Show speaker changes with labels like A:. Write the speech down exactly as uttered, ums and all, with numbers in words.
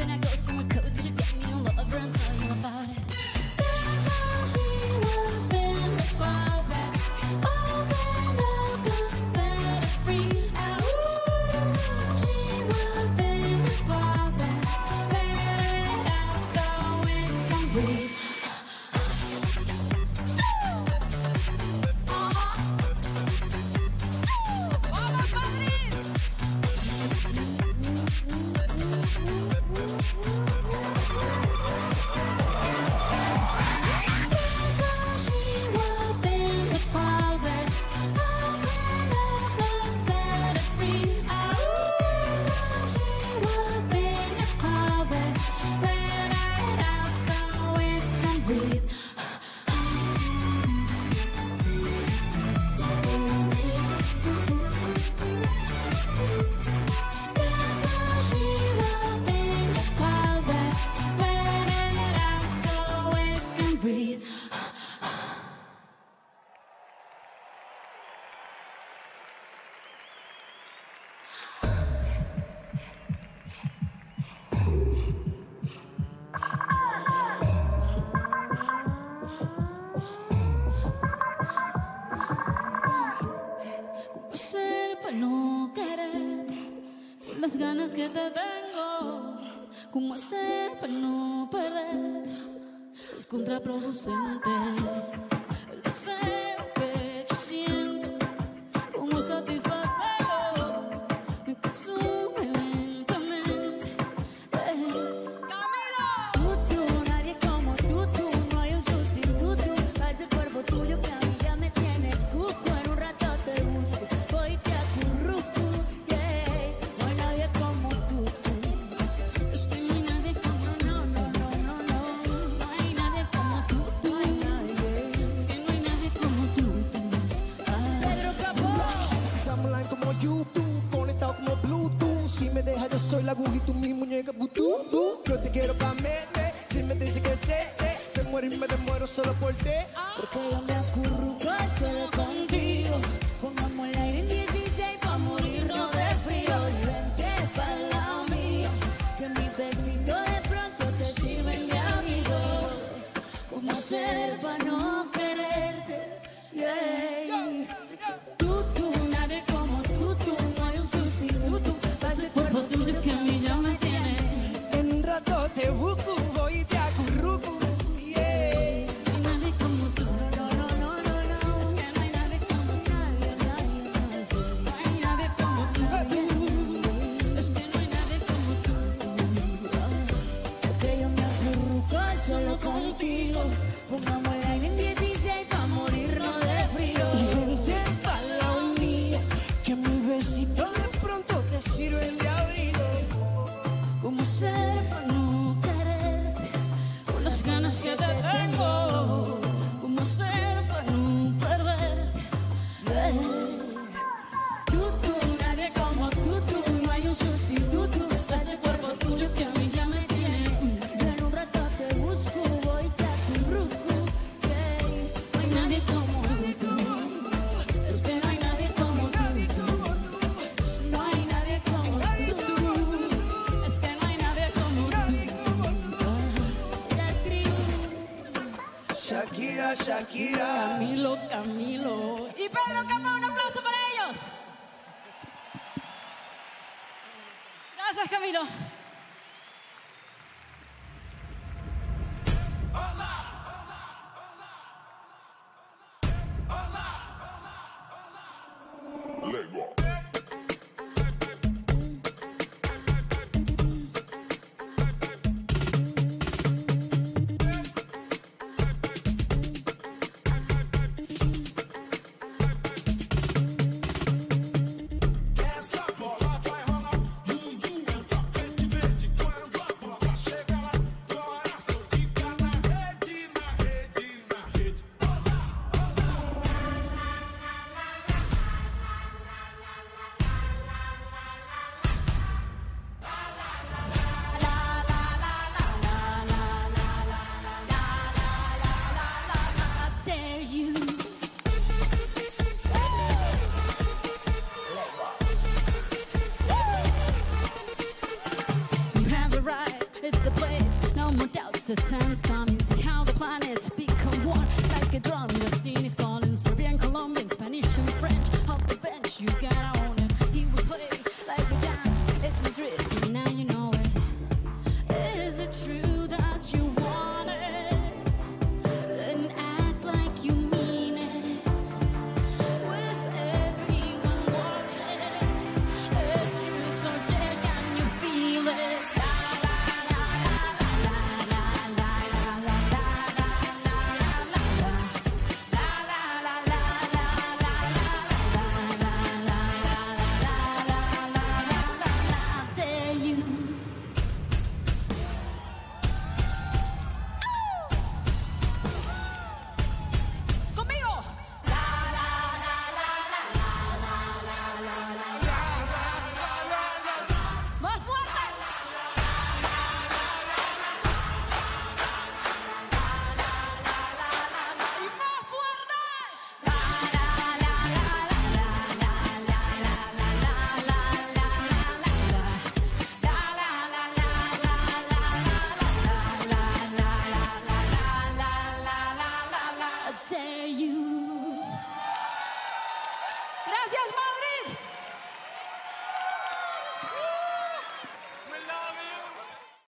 A: can I go somewhere cozy to get me a lover and tell you about it? There's no she up in the closet. Open up and set it free. Ooh, she was in the closet. Let it out so it can breathe. Las ganas que te tengo, cómo hacer para no perder, es contraproducente. El deseo que yo siento, cómo satisfacerlo, me consume lentamente. ¡Camilo! TuTu, nadie como TuTu, no hay un sustituto para ese cuerpo tuyo que a mí ya me tiene cuco. En un rato te busco, voy y te acurruco.
B: Si me dejas yo soy la aguja y tú mi muñeca vudú. Yo te quiero pa' meter. Si me dices que sé, sé, te muero y me demuero solo por ti.
A: Porque yo me acurruco solo contigo. Pongamos el aire en dieciséis pa' morirnos de frío. Y vente pa' el lado mío, que mis besitos de pronto te sirven de amigo. ¿Cómo hacer pa' no quererte? Yeah. TuTu, nadie como TuTu, no hay un sustituto. Ese cuerpo tuyo que a mí ya me tiene.
B: En un rato te busco, voy y te acurruco. Yeah.
A: No hay nadie como tú. No, no, no, no, no. Es que no hay nadie como tú. Nadie, nadie, nadie. No hay nadie como tú. Es que no hay nadie como tú. Porque yo me acurruco solo contigo. Pongamos el aire en dieciséis pa' morirnos de frío.
B: Y vente pa' la mía, que mi besito de pronto te sirven de abrigo.
A: ¿Cómo hacer para no quererte? Con las ganas que te tengo. ¿Cómo hacer para no perderte? TuTu, nadie como TuTu, no hay un sustituto. Ese cuerpo tuyo que a mí ya me tiene. En un rato te busco, voy y te acurruco. No hay nadie como tú. Es que no hay nadie como tú. No hay nadie como tú. Es que no hay nadie como tú. La tribu.
B: Shakira, Shakira.
A: Camilo, Camilo. Y Pedro Campo, un aplauso para ellos. Gracias, Camilo.
C: Lego.
B: Dance up, boy.
A: it's the place. No more doubts, the time's coming. See how the planets become one. Like a drum, the scene is calling. Serbian, Colombian, Spanish and French. Off the bench, you gotta